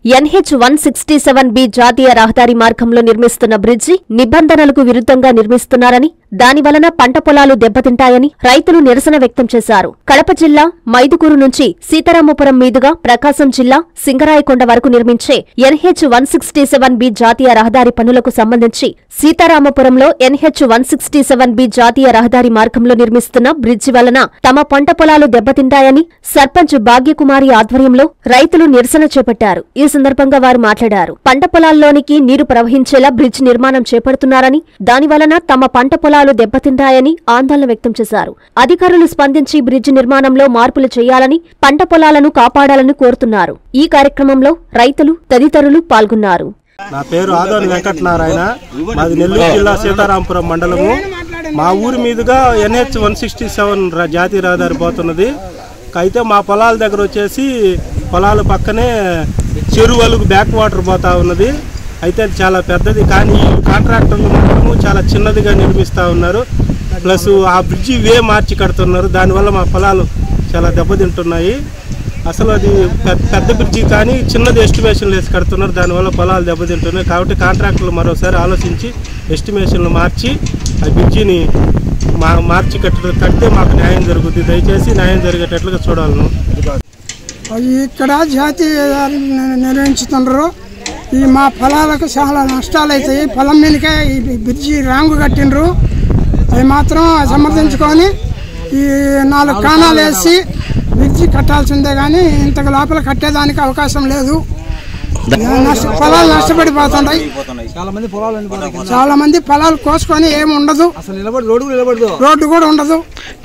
NH-167B జాతీయ రహదారి మార్గంలో నిర్మిస్తున్న బ్రిడ్జి నిబంధనలకు విరుద్ధంగా నిర్మిస్తున్నారని, దానివలన పంట పొలాలు దెబ్బతింటాయని రైతులు నిరసన వ్యక్తం చేశారు. కడప జిల్లా మైదుకూరు నుంచి సీతారామపురం మీదుగా ప్రకాశం జిల్లా సింగరాయకొండ వరకు నిర్మించే NH-167B జాతీయ రహదారి పనులకు సంబంధించి సీతారామపురంలో NH-167B జాతీయ రహదారి మార్గంలో నిర్మిస్తున్న బ్రిడ్జి వలన తమ పంట పొలాలు దెబ్బతింటాయని సర్పంచ్ భాగ్యకుమారి ఆధ్వర్యంలో రైతులు నిరసన చేపట్టారు. ఈ సందర్భంగా వారు మాట్లాడారు. పంట పొలాల్లోనికి నీరు ప్రవహించేలా బ్రిడ్జ్ నిర్మాణం చేపడుతున్నారని, దానివలన తమ పంట పొలాలు దెబ్బతింటాయని ఆందోళన వ్యక్తం చేశారు. అధికారులు స్పందించి బ్రిడ్జ్ నిర్మాణంలో మార్పులు చేయాలని, పంట పొలాలను కాపాడాలని కోరుతున్నారు. ఈ కార్యక్రమంలో రైతులు తదితరులు పాల్గొన్నారు. నా పేరు ఆదోని వెంకటనారాయణ. మాది నెల్లూరు జిల్లా సీతారామపురం మండలము. మా ఊరి మీదుగా NH-167 జాతీయ రహదారి పోతున్నది. అయితే మా పొలాల దగ్గర వచ్చేసి పొలాల పక్కనే చెరువులకు బ్యాక్ వాటర్ పోతా ఉన్నది. అయితే చాలా పెద్దది, కానీ కాంట్రాక్టర్లు మాత్రము చాలా చిన్నదిగా నిర్మిస్తూ ఉన్నారు. ప్లస్ ఆ బ్రిడ్జి వే మార్చి కడుతున్నారు. దానివల్ల మా పొలాలు చాలా దెబ్బతింటున్నాయి. అసలు అది పెద్ద బ్రిడ్జి కానీ చిన్నది ఎస్టిమేషన్లు వేసి కడుతున్నారు. దానివల్ల పొలాలు దెబ్బతింటున్నాయి. కాబట్టి కాంట్రాక్టర్లు మరోసారి ఆలోచించి ఎస్టిమేషన్లు మార్చి ఆ బ్రిడ్జిని మార్చి కడితే మాకు న్యాయం జరుగుతుంది. దయచేసి న్యాయం జరిగేటట్లుగా చూడాలను. ఇక్కడ జాతీయ నిర్వహించుతున్నారు. ఈ మా పొలాలకు చాలా నష్టాలు అవుతాయి. పొలం మీదకే ఈ బ్రిడ్జి రాంగు కట్టిండ్రు. అవి మాత్రం సమర్థించుకొని ఈ 4 కాణాలు వేసి బ్రిడ్జి కట్టాల్సిందే, కానీ ఇంతకు లోపల కట్టేదానికి అవకాశం లేదు. పొలాలు నష్టపడిపోతున్నాయి. చాలా మంది పొలాలు కోసుకొని ఏమి ఉండదు, రోడ్డు కూడా ఉండదు.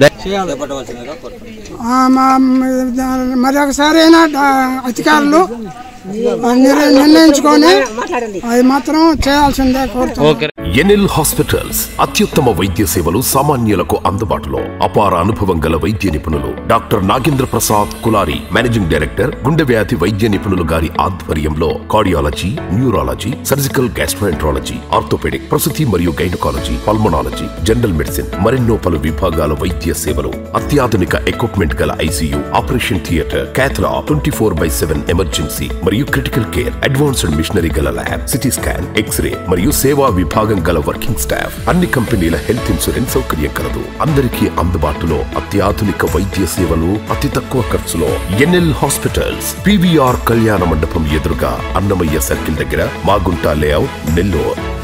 మరొకసారి అయినా అధికారులు నిర్ణయించుకొని అది మాత్రం చేయాల్సిందే కోరుతున్నాను. ఎన్ఎల్ హాస్పిటల్స్ అత్యుత్తమ వైద్య సేవలు సామాన్యులకు అందుబాటులో. అపార అనుభవం గల వైద్య నిపుణులు doctor Nagendra Prasad Kulari, managing director, గుండె వ్యాధి వైద్య నిపుణులు గారి ఆధ్వర్యంలో cardiology, neurology, surgical gastroenterology, orthopaedic, ప్రసూతి మరియు గైనకాలజీ, పల్మనాలజీ, జనరల్ మెడిసిన్ మరెన్నో పలు విభాగాల వైద్య సేవలు. అత్యాధునిక ఎక్విప్మెంట్ గల ICU, operation theatre, cath lab, 24/7 emergency మరియు క్రిటికల్ కేర్, అడ్వాన్స్డ్ మిషనరీ గల ల్యాబ్, సిటీ స్కాన్, ఎక్స్రే మరియు సేవా విభాగం గల వర్కింగ్ స్టాఫ్. అన్ని కంపెనీల హెల్త్ ఇన్సూరెన్స్ సౌకర్యం కలదు. అందరికీ అందుబాటులో అత్యాధునిక వైద్య సేవలు అతి తక్కువ ఖర్చులో. ఎన్ఎల్ హాస్పిటల్స్, PVR కళ్యాణ మండపం ఎదురుగా, అన్నమయ్య సర్కిల్ దగ్గర, మాగుంట లేఅవుట్, నెల్లూరు.